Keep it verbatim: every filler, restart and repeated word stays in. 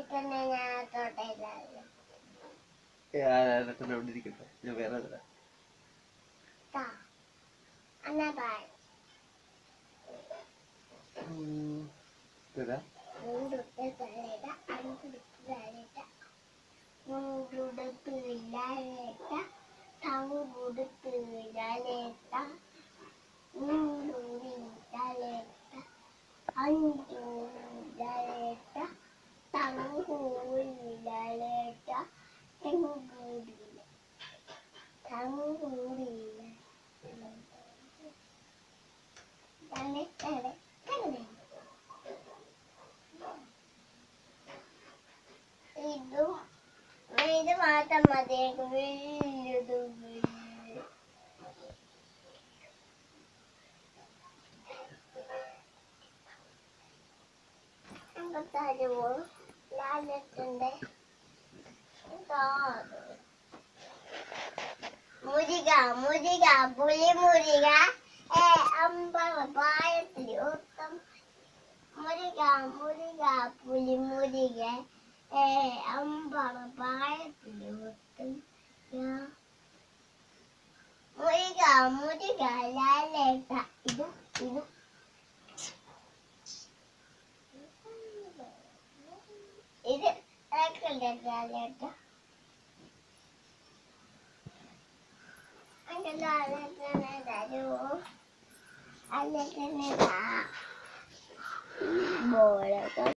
തന്നെ ഞാൻ തോട്ടയില്ല ഇവിടെ ഇരിക്കട്ടെ ഞാൻ വേറെ തരാം എന്നാ പായ തരാ മൂടുത്തെ തലയിട അഞ്ചുടുത്ത് തലയിട്ട മൂടുടുത്ത് വില്ലാലേട്ട തങ്കുടുത്ത് വില്ലാലേട്ട മൂടൂരി വില്ലാലേട്ട അഞ്ചൂരി വില്ലാലേട്ട തങ്കൂരി വില്ലാലേട്ട തെങ്കൂരി തങ്കൂരി തലയിട്ട ഇതും ഇത് മാത്രം മതി വലുതും തരുമോ ലാലത്തിന്റെ മുരിക മുരിക പുലി മുരിക ഏ അമ്പവ പായത്തില് ഒത്തം മുരിക മുരിക പുലി മുരിക ഏ അമ്പവ പായത്തില് ഒത്തം മുരിക മുരിക ലാലേട്ട ഇത് ഇത് ഇത് ലാലേട്ട അങ്ങനെ ലാലേട്ടനെ തരുമോ ലാലേട്ടനെ താ ബോളൊക്കെ